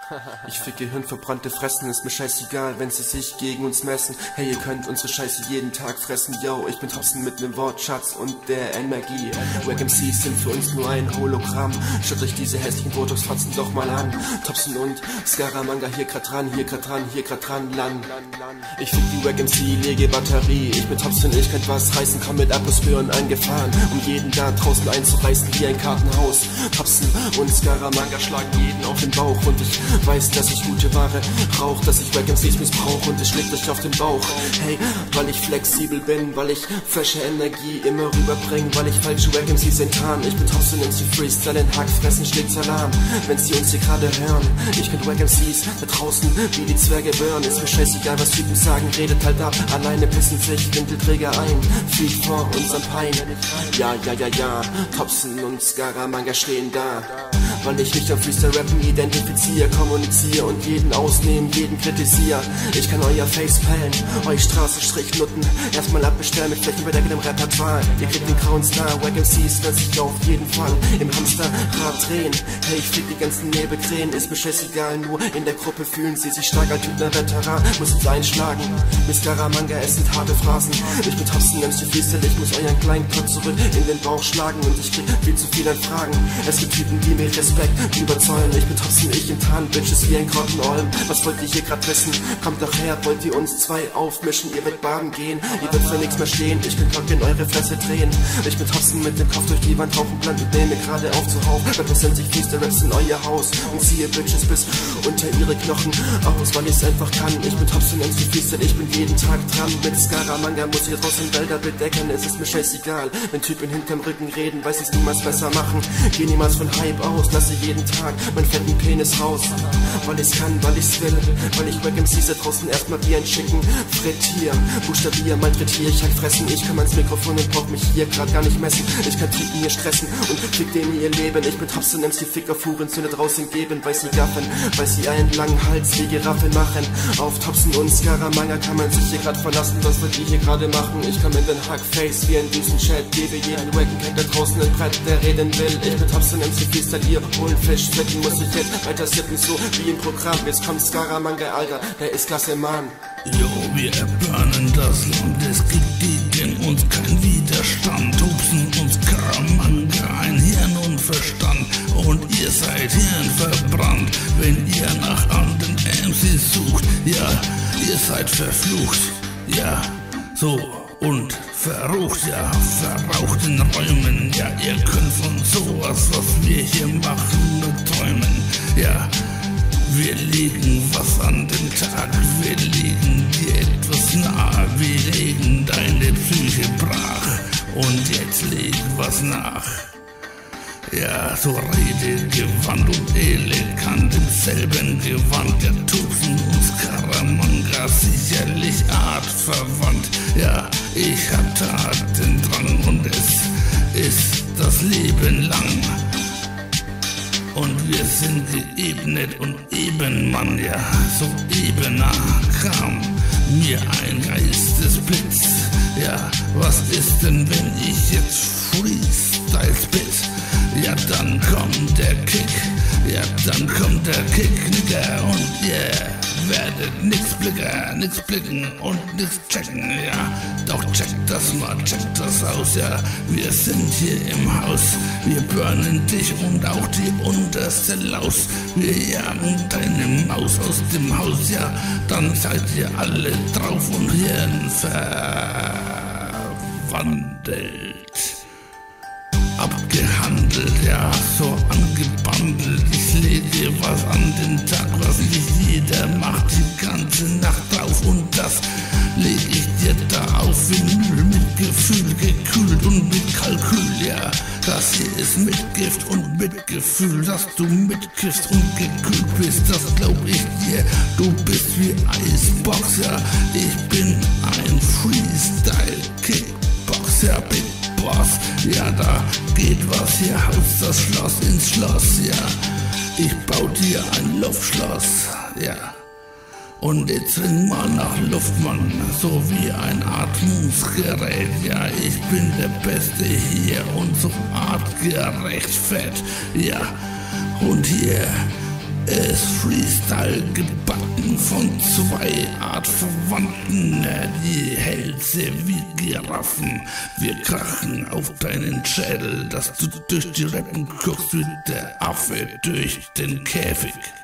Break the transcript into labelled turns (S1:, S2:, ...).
S1: Ich ficke hirnverbrannte Fressen, ist mir scheißegal, wenn sie sich gegen uns messen. Hey, ihr könnt unsere Scheiße jeden Tag fressen, yo. Ich bin Thompson mit nem Wortschatz und der Energie. Wack MCs sind für uns nur ein Hologramm. Schaut euch diese hässlichen Botox-Fatzen doch mal an. Thompson und Scaramanga hier grad dran, hier grad dran, hier grad dran, Land. Ich fick die Wack MC, lege Batterie. Ich bin Thompson, ich kann was reißen, komm mit Atmosphären angefahren, um jeden da draußen einzureißen wie ein Kartenhaus. Thompson und Scaramanga schlagen jeden auf den Bauch und ich weiß, dass ich gute Ware rauch, dass ich Wack MCs missbrauch und es schlägt euch auf den Bauch. Hey, weil ich flexibel bin, weil ich frische Energie immer rüberbring, weil ich falsche Wack MCs enttarn. Ich bin Thompson MC Freestyle, in Hack fressen schlägt Salam, wenn sie uns hier gerade hören. Ich kenn Wack MCs da draußen wie die Zwerge burn. Ist mir scheißegal, was Typen sagen, redet halt ab. Alleine pissen sich Windelträger ein, fliegt vor unserem Pein. Ja, Thompson und Scaramanga stehen da, weil ich mich am Freestyle-Rappen identifiziere, kommuniziere und jeden ausnehmen, jeden kritisiere. Ich kann euer Face pellen, euch Straßenstrichnutten erstmal abbestellen mit flächenbedeckendem Repertoire. Ihr kriegt den grauen Star, Wack MCs werden sich auf jeden Fall im Hamsterrad drehen. Hey, ich flieg die ganzen Nebelkrähen, ist mir scheißegal, nur in der Gruppe fühlen sie sich stark, als Typner Veteran, muss uns einschlagen. Mit Scaramanga, es sind harte Phrasen. Ich bin Thompson MC Freestyle, ich muss euren kleinen Kopf zurück in den Bauch schlagen und ich krieg viel zu viel an Fragen. Es gibt Typen, die mir Respekt überzeugen. Ich bin Thompson, ich im Tarn, Bitches wie ein Grottenolm. Was wollt ihr hier grad wissen? Kommt doch her, wollt ihr uns zwei aufmischen? Ihr werdet baden gehen, ihr werdet für nichts mehr stehen. Ich bin Glock in eure Fresse drehen. Ich bin Thompson mit dem Kopf durch die Wand rauchen, bland und nehme gerade auf zuhauf. Repräsent ich Freestyle Raps in euer Haus und ziehe Bitches bis unter ihre Knochen aus, weil ich's einfach kann. Ich bin Thompson MC Freestyle, ich bin jeden Tag dran. Mit Scaramanga muss ich draußen Wälder bedecken. Es ist mir scheißegal, wenn Typen hinterm Rücken reden, weiß ich's niemals besser machen. Geh niemals von Hype aus, lasse jeden Tag meinen fetten Penis raus. Weil ich's kann, weil ich's will, weil ich Wack MCs da draußen erstmal wie ein Chicken frittier. Buchstabier, malträtier, ich halt fressen. Ich kann ans Mikrofon und brauch mich hier grad gar nicht messen. Ich kann Typen hier stressen und fick denen ihr Leben. Ich bin Thompson MC Ficker, Furenzünde draußen geben, weil sie gaffen, weil sie einen langen Hals wie Giraffen machen. Auf Thompson und Scaramanga kann man sich hier grad verlassen, was wir hier gerade machen. Ich komm in den Hackface wie ein Düsenchat, gebe jeden Wacken da draußen ein Brett, der reden will. Ich bin Thompson MC Freestyle, ihr holen Fisch, flecken muss ich jetzt weiter sippen, so wie im Programm. Jetzt kommt Scaramanga, Alter, der ist klasse, Mann.
S2: Jo, wir erbahnen das Land, es gibt gegen uns kein Widerstand. Thompson und Scaramanga, ein Hirn und Verstand. Und ihr seid hirnverbrannt, wenn ihr nach anderen MCs sucht. Ja, ihr seid verflucht, ja, so und verrucht, ja, verraucht in Räumen. Ja, ihr könnt von sowas, was wir hier machen, nur träumen. Ja, wir legen was an den Tag, wir legen dir etwas nahe, wir legen deine Psyche brach und jetzt leg was nach. Ja, so Redegewandt und elegant im selben Gewand, der Thompson und Scaramanga sicherlich artverwandt. Ja, ich hab Tatendrang und es ist das Leben lang. Und wir sind geebnet und eben, Mann, ja, so ebener kam mir ein Geistesblitz. Ja, was ist denn, wenn ich jetzt Freestyle spit? Ja, dann kommt der Kick, ja, dann kommt der Kick, Nigga, und yeah, werdet nix blicken und nix checken, ja, doch checkt das mal, checkt das aus, ja, wir sind hier im Haus, wir burnen dich und auch die unterste Laus, wir jagen deine Maus aus dem Haus, ja, dann seid ihr alle drauf und Hirn verwandelt. Abgehandelt, ja, so angebandelt. Ich lege was an den Tag, was nicht jeder macht, die ganze Nacht drauf. Und das leg ich dir da auf Vinyl, mit Gefühl, gekühlt und mit Kalkül, ja. Das hier ist mit Gift und mit Gefühl, dass du mitkiffst und gekühlt bist, das glaub ich dir. Du bist wie Eisboxer, ich bin ein Freestyle-Kickboxer, Big Boss. Ja, da geht was hier, haust das Schloss ins Schloss, ja. Ich bau dir ein Luftschloss, ja. Und jetzt ring mal nach Luft, Mann, so wie ein Atmungsgerät. Ja, ich bin der Beste hier und so artgerecht fett. Ja, und hier Es Freestyle gebacken von zwei Artverwandten, die Hälse wie Giraffen. Wir krachen auf deinen Schädel, dass du durch die Rippen guckst wie der Affe durch den Käfig.